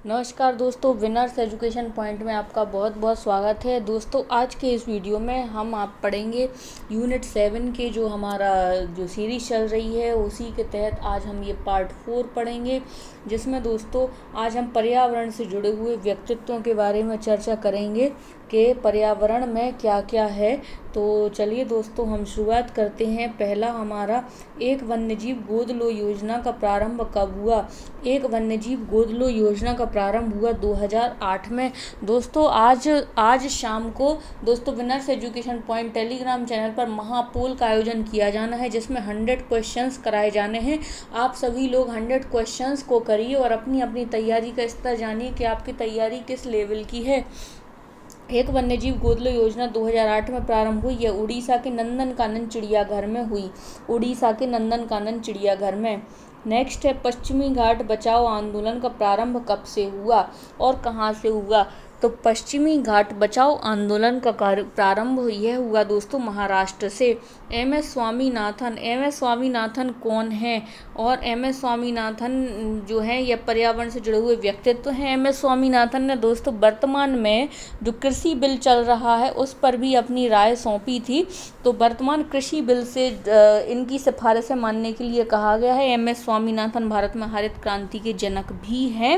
नमस्कार दोस्तों, winners education point में आपका बहुत बहुत स्वागत है। दोस्तों, आज के इस वीडियो में हम आप पढ़ेंगे यूनिट 7 के जो हमारा जो सीरीज़ चल रही है उसी के तहत आज हम ये पार्ट 4 पढ़ेंगे, जिसमें दोस्तों आज हम पर्यावरण से जुड़े हुए व्यक्तित्वों के बारे में चर्चा करेंगे कि पर्यावरण में क्या क्या है। तो चलिए दोस्तों, हम शुरुआत करते हैं। पहला हमारा एक वन्यजीव गोद लो योजना का प्रारंभ कब हुआ। एक वन्यजीव गोद लो योजना का प्रारंभ हुआ 2008 में। दोस्तों आज शाम को दोस्तों winners education point telegram channel पर महापोल का आयोजन किया जाना है, जिसमें 100 क्वेश्चंस कराए जाने हैं। आप सभी लोग 100 क्वेश्चंस को करिए और अपनी अपनी तैयारी का स्तर जानिए कि आपकी तैयारी किस लेवल की है। एक वन्यजीव गोद लो योजना 2008 में प्रारंभ हुई। यह उड़ीसा के नंदनकानन चिड़ियाघर में हुई। उड़ीसा के नंदनकानन चिड़ियाघर में। नेक्स्ट है पश्चिमी घाट बचाओ आंदोलन का प्रारंभ कब से हुआ और कहाँ से हुआ। तो पश्चिमी घाट बचाओ आंदोलन का प्रारंभ यह हुआ दोस्तों महाराष्ट्र से। एम एस स्वामीनाथन कौन है और एम एस स्वामीनाथन जो है यह पर्यावरण से जुड़े हुए व्यक्तित्व हैं। एम एस स्वामीनाथन ने दोस्तों वर्तमान में जो कृषि बिल चल रहा है उस पर भी अपनी राय सौंपी थी। तो वर्तमान कृषि बिल से इनकी सिफारिशें मानने के लिए कहा गया है। एम एस स्वामीनाथन भारत में हरित क्रांति के जनक भी हैं।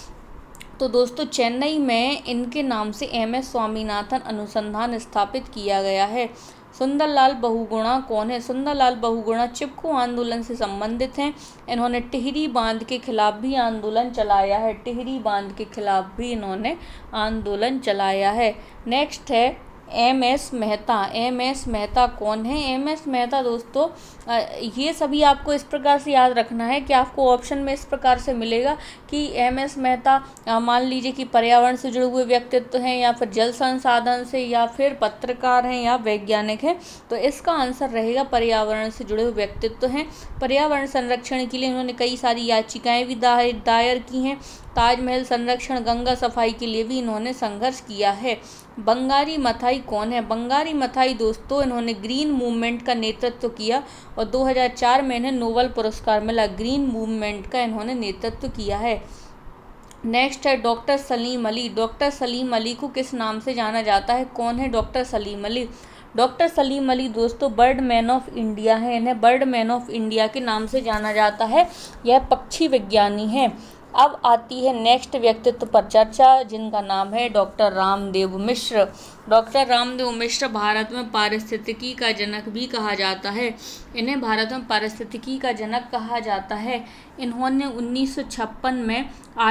तो दोस्तों चेन्नई में इनके नाम से एम एस स्वामीनाथन अनुसंधान स्थापित किया गया है। सुंदरलाल बहुगुणा कौन है। सुंदरलाल बहुगुणा चिपको आंदोलन से संबंधित हैं। इन्होंने टिहरी बांध के खिलाफ भी आंदोलन चलाया है। टिहरी बांध के खिलाफ भी इन्होंने आंदोलन चलाया है। नेक्स्ट है M S Mehta. M S Mehta कौन है। एम एस मेहता दोस्तों ये सभी आपको इस प्रकार से याद रखना है कि आपको ऑप्शन में इस प्रकार से मिलेगा कि एम एस मेहता मान लीजिए कि पर्यावरण से जुड़े हुए व्यक्तित्व हैं या फिर जल संसाधन से या फिर पत्रकार हैं या वैज्ञानिक हैं। तो इसका आंसर रहेगा पर्यावरण से जुड़े हुए व्यक्तित्व हैं। पर्यावरण संरक्षण के लिए इन्होंने कई सारी याचिकाएं भी दायर की हैं। ताजमहल संरक्षण, गंगा सफाई के लिए भी इन्होंने संघर्ष किया है। बंगारी मथाई कौन है। बंगारी मथाई दोस्तों इन्होंने ग्रीन मूवमेंट का नेतृत्व किया और 2004 में इन्हें नोबेल पुरस्कार मिला। ग्रीन मूवमेंट का इन्होंने नेतृत्व किया है। नेक्स्ट है डॉक्टर सलीम अली। डॉक्टर सलीम अली को किस नाम से जाना जाता है। कौन है डॉक्टर सलीम अली। डॉक्टर सलीम अली दोस्तों बर्ड मैन ऑफ इंडिया है। इन्हें बर्ड मैन ऑफ इंडिया के नाम से जाना जाता है। यह पक्षी विज्ञानी हैं। अब आती है नेक्स्ट व्यक्तित्व पर चर्चा, जिनका नाम है डॉक्टर रामदेव मिश्र। डॉक्टर रामदेव मिश्र भारत में पारिस्थितिकी का जनक भी कहा जाता है। इन्हें भारत में पारिस्थितिकी का जनक कहा जाता है। इन्होंने 1956 में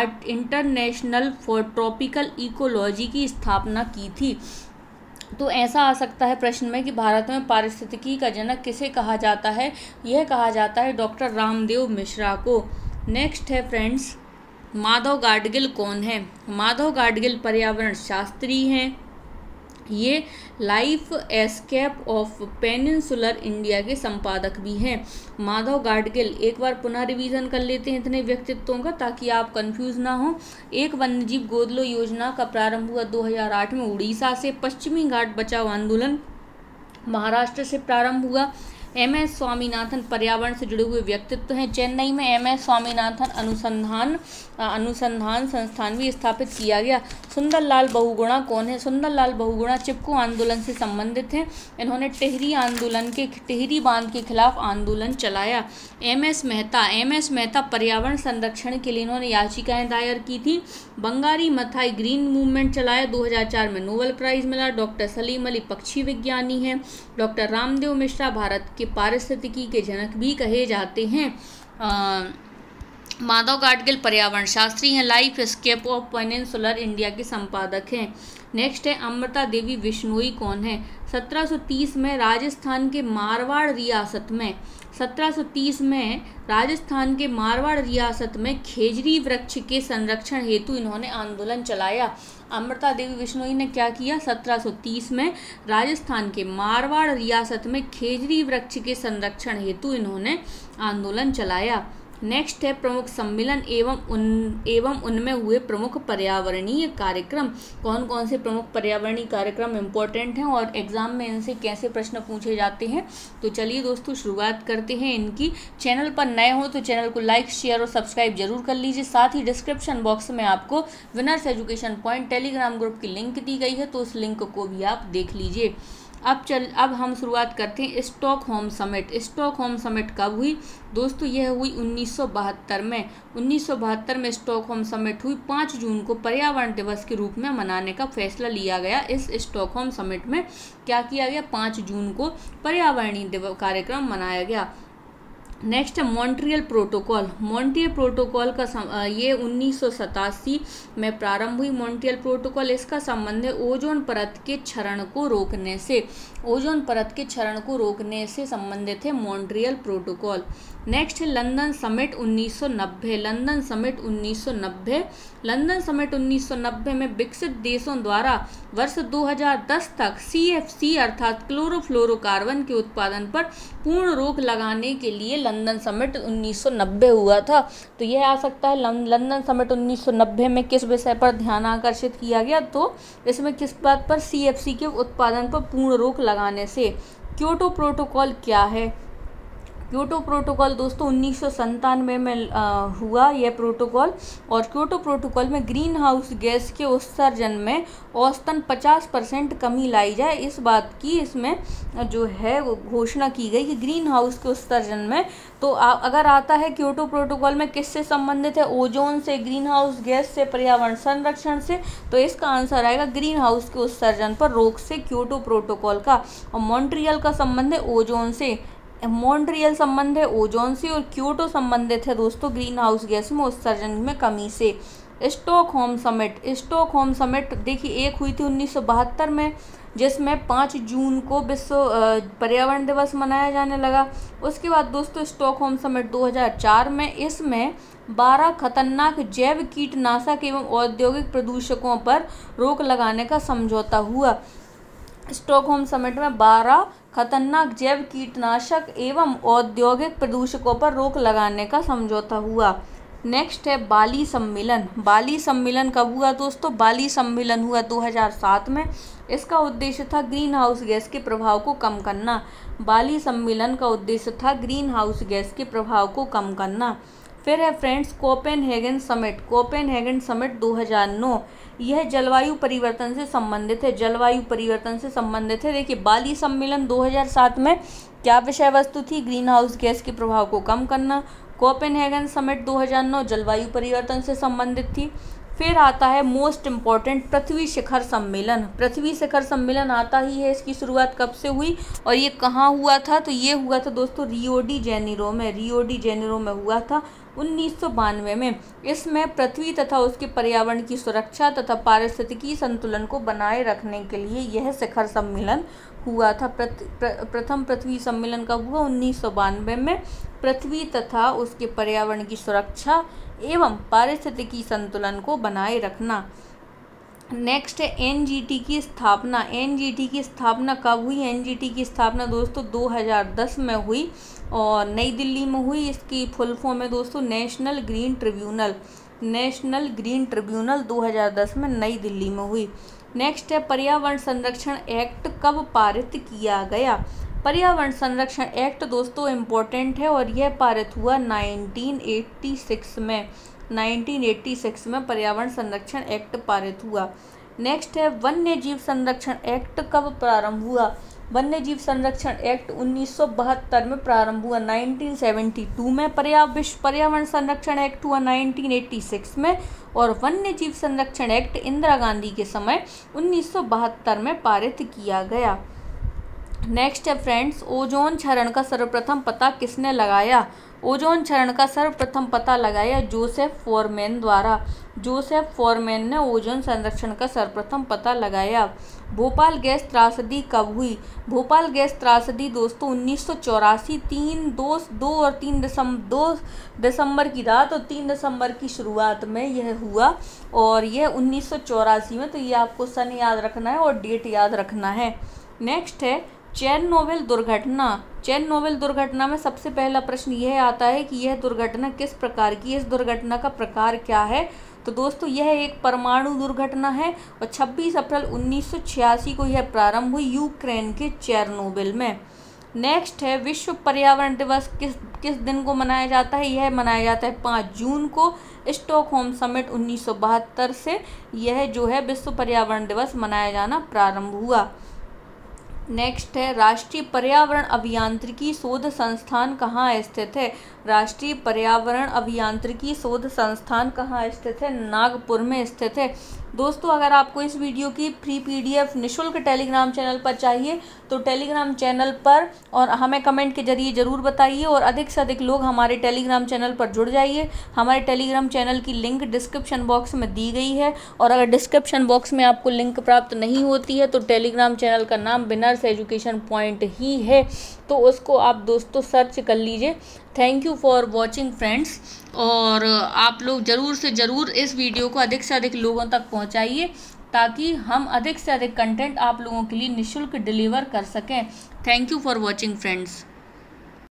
इंटरनेशनल फॉर ट्रॉपिकल इकोलॉजी की स्थापना की थी। तो ऐसा आ सकता है प्रश्न में कि भारत में पारिस्थितिकी का जनक किसे कहा जाता है। यह कहा जाता है डॉक्टर रामदेव मिश्रा को। नेक्स्ट है फ्रेंड्स माधव गाडगिल कौन है। माधव गाडगिल पर्यावरण शास्त्री हैं। ये life escape of peninsular India के संपादक भी हैं। माधव गाडगिल एक बार पुनः रिवीजन कर लेते हैं इतने व्यक्तित्वों का ताकि आप कंफ्यूज ना हो। एक वन्यजीव गोद लो योजना का प्रारंभ हुआ 2008 में उड़ीसा से। पश्चिमी घाट बचाओ आंदोलन महाराष्ट्र से प्रारंभ हुआ। एम एस स्वामीनाथन पर्यावरण से जुड़े हुए व्यक्तित्व हैं। चेन्नई में एम एस स्वामीनाथन अनुसंधान संस्थान भी स्थापित किया गया। सुंदरलाल बहुगुणा कौन है। सुंदरलाल बहुगुणा चिपको आंदोलन से संबंधित हैं। इन्होंने टिहरी बांध के खिलाफ आंदोलन चलाया। एम एस मेहता पर्यावरण संरक्षण के लिए इन्होंने याचिकाएं दायर की थी। बंगारी मथाई ग्रीन मूवमेंट चलाया। 2004 में नोबेल प्राइज मिला। डॉक्टर सलीम अली पक्षी विज्ञानी हैं। डॉक्टर रामदेव मिश्रा भारत के पारिस्थितिकी के जनक भी कहे जाते हैं। माधव गाडगिल पर्यावरण शास्त्री हैं। Life escape of peninsular India के संपादक हैं। नेक्स्ट है अमृता देवी बिश्नोई कौन है। 1730 में राजस्थान के मारवाड़ रियासत में खेजरी वृक्ष के संरक्षण हेतु इन्होंने आंदोलन चलाया। अमृता देवी बिश्नोई ने क्या किया। 1730 में राजस्थान के मारवाड़ रियासत में खेजरी वृक्ष के संरक्षण हेतु इन्होंने आंदोलन चलाया। नेक्स्ट है प्रमुख सम्मेलन एवं उनमें हुए प्रमुख पर्यावरणीय कार्यक्रम। कौन कौन से प्रमुख पर्यावरणीय कार्यक्रम इम्पोर्टेंट हैं और एग्जाम में इनसे कैसे प्रश्न पूछे जाते हैं। तो चलिए दोस्तों शुरुआत करते हैं इनकी। चैनल पर नए हो तो चैनल को लाइक, शेयर और सब्सक्राइब जरूर कर लीजिए। साथ ही डिस्क्रिप्शन बॉक्स में आपको winners education point Telegram group की लिंक दी गई है, तो उस लिंक को भी आप देख लीजिए। अब हम शुरुआत करते हैं स्टॉकहोम समिट। स्टॉकहोम समिट कब हुई दोस्तों? यह हुई 1972 में। 1972 में स्टॉकहोम समिट हुई। 5 जून को पर्यावरण दिवस के रूप में मनाने का फैसला लिया गया। इस स्टॉकहोम समिट में क्या किया गया? 5 जून को पर्यावरणीय कार्यक्रम मनाया गया। नेक्स्ट है मॉन्ट्रियल प्रोटोकॉल। मॉन्ट्रियल प्रोटोकॉल का ये 1987 में प्रारंभ हुई। मॉन्ट्रियल प्रोटोकॉल, इसका संबंध है ओजोन परत के क्षरण को रोकने से। ओजोन परत के क्षरण को रोकने से संबंधित है मॉन्ट्रियल प्रोटोकॉल। नेक्स्ट है London summit 1990। London summit 1990। London summit 1990 में विकसित देशों द्वारा वर्ष 2010 तक CFC अर्थात क्लोरोफ्लोरोकार्बन के उत्पादन पर पूर्ण रोक लगाने के लिए लंदन समिट 1990 हुआ था। तो यह आ सकता है लंदन समिट 1990 में किस विषय पर ध्यान आकर्षित किया गया? तो इसमें किस बात पर? CFC के उत्पादन पर पूर्ण रोक लगाने से। क्योटो प्रोटोकॉल क्या है? क्योटो प्रोटोकॉल दोस्तों 1997 में हुआ यह प्रोटोकॉल, और क्योटो प्रोटोकॉल में ग्रीन हाउस गैस के उत्सर्जन में औसतन 50% कमी लाई जाए, इस बात की इसमें जो है वो घोषणा की गई कि ग्रीन हाउस के उत्सर्जन में। तो अगर आता है क्योटो प्रोटोकॉल में किससे संबंधित है? ओजोन से, ग्रीन हाउस गैस से, पर्यावरण संरक्षण से। तो इसका आंसर आएगा ग्रीन हाउस के उत्सर्जन पर रोक से क्योटो प्रोटोकॉल का। और मॉन्ट्रियल का संबंध है ओजोन से। मॉन्ट्रियल संबंध है ओजोन से और क्योटो संबंधित है दोस्तों ग्रीन हाउस गैस में उत्सर्जन में कमी से। Stockholm summit. स्टॉकहोम समिट देखिए एक हुई थी 1972 में, जिसमें 5 जून को विश्व पर्यावरण दिवस मनाया जाने लगा। उसके बाद दोस्तों स्टॉकहोम समिट 2004 में, इसमें 12 खतरनाक जैव कीटनाशक एवं औद्योगिक प्रदूषकों पर रोक लगाने का समझौता हुआ। स्टॉकहोम समिट में 12 खतरनाक जैव कीटनाशक एवं औद्योगिक प्रदूषकों पर रोक लगाने का समझौता हुआ। नेक्स्ट है बाली सम्मेलन। बाली सम्मेलन कब हुआ दोस्तों? बाली सम्मेलन हुआ 2007 में। इसका उद्देश्य था ग्रीन हाउस गैस के प्रभाव को कम करना। बाली सम्मेलन का उद्देश्य था ग्रीन हाउस गैस के प्रभाव को कम करना। फिर है friends Copenhagen summit. Copenhagen summit 2009। यह जलवायु परिवर्तन से संबंधित है। जलवायु परिवर्तन से संबंधित है। देखिए बाली सम्मेलन 2007 में क्या विषय वस्तु थी? ग्रीन हाउस गैस के प्रभाव को कम करना। कोपेनहेगन समिट 2009 जलवायु परिवर्तन से संबंधित थी। फिर आता है मोस्ट इम्पॉर्टेंट पृथ्वी शिखर सम्मेलन। पृथ्वी शिखर सम्मेलन आता ही है। इसकी शुरुआत कब से हुई और ये कहाँ हुआ था? तो ये हुआ था दोस्तों रियो डी जेनेरो में। रियो डी जेनेरो में हुआ था 1992 में। इसमें पृथ्वी तथा उसके पर्यावरण की सुरक्षा तथा पारिस्थितिकी संतुलन को बनाए रखने के लिए यह शिखर सम्मेलन हुआ था। प्रथम पृथ्वी सम्मेलन कब हुआ? 1992 में। पृथ्वी तथा उसके पर्यावरण की सुरक्षा एवं पारिस्थितिकी संतुलन को बनाए रखना। नेक्स्ट है NGT की स्थापना। NGT की स्थापना कब हुई? NGT की स्थापना दोस्तों 2010 में हुई और नई दिल्ली में हुई। इसकी फुल फॉर्म है दोस्तों national green tribunal. National green tribunal 2010 में नई दिल्ली में हुई। नेक्स्ट है पर्यावरण संरक्षण एक्ट कब पारित किया गया? पर्यावरण संरक्षण एक्ट दोस्तों इम्पोर्टेंट है और यह पारित हुआ 1986 में। 1986 में पर्यावरण संरक्षण एक्ट पारित हुआ। नेक्स्ट है वन्य जीव संरक्षण एक्ट कब प्रारंभ हुआ? वन्य जीव संरक्षण एक्ट 1972 में प्रारंभ हुआ। 1972 में विश्व पर्यावरण संरक्षण एक्ट हुआ 1986 में, और वन्य जीव संरक्षण एक्ट इंदिरा गांधी के समय 1972 में पारित किया गया। नेक्स्ट है फ्रेंड्स ओजोन क्षरण का सर्वप्रथम पता किसने लगाया? ओजोन क्षरण का सर्वप्रथम पता लगाया जोसेफ फॉरमैन द्वारा। जोसेफ फॉरमैन ने ओजोन संरक्षण का सर्वप्रथम पता लगाया। भोपाल गैस त्रासदी कब हुई? भोपाल गैस त्रासदी दोस्तों 1984 2 दिसंबर की रात और 3 दिसंबर की शुरुआत में यह हुआ, और यह 1984 में। तो ये आपको सन याद रखना है और डेट याद रखना है। नेक्स्ट है चेरनोबिल दुर्घटना चेरनोबिल दुर्घटना में सबसे पहला प्रश्न यह आता है कि यह दुर्घटना किस प्रकार की, इस दुर्घटना का प्रकार क्या है। तो दोस्तों यह एक परमाणु दुर्घटना है और 26 अप्रैल 1986 को यह प्रारंभ हुई यूक्रेन के चेरनोबिल में। नेक्स्ट है विश्व पर्यावरण दिवस किस दिन को मनाया जाता है। यह मनाया जाता है 5 जून को। स्टॉकहोम समिट 1972 से यह जो है विश्व पर्यावरण दिवस मनाया जाना प्रारंभ हुआ। नेक्स्ट है राष्ट्रीय पर्यावरण अभियांत्रिकी शोध संस्थान कहाँ स्थित है। राष्ट्रीय पर्यावरण अभियांत्रिकी शोध संस्थान कहाँ स्थित है, नागपुर में स्थित है। दोस्तों अगर आपको इस वीडियो की फ्री पीडीएफ निःशुल्क टेलीग्राम चैनल पर चाहिए तो टेलीग्राम चैनल पर और हमें कमेंट के जरिए ज़रूर बताइए और अधिक से अधिक लोग हमारे टेलीग्राम चैनल पर जुड़ जाइए। हमारे टेलीग्राम चैनल की लिंक डिस्क्रिप्शन बॉक्स में दी गई है और अगर डिस्क्रिप्शन बॉक्स में आपको लिंक प्राप्त नहीं होती है तो टेलीग्राम चैनल का नाम विनर्स एजुकेशन पॉइंट ही है, तो उसको आप दोस्तों सर्च कर लीजिए। Thank you for watching friends, और आप लोग ज़रूर से ज़रूर इस वीडियो को अधिक से अधिक लोगों तक पहुंचाइए ताकि हम अधिक से अधिक कंटेंट आप लोगों के लिए निःशुल्क डिलीवर कर सकें। Thank you for watching friends.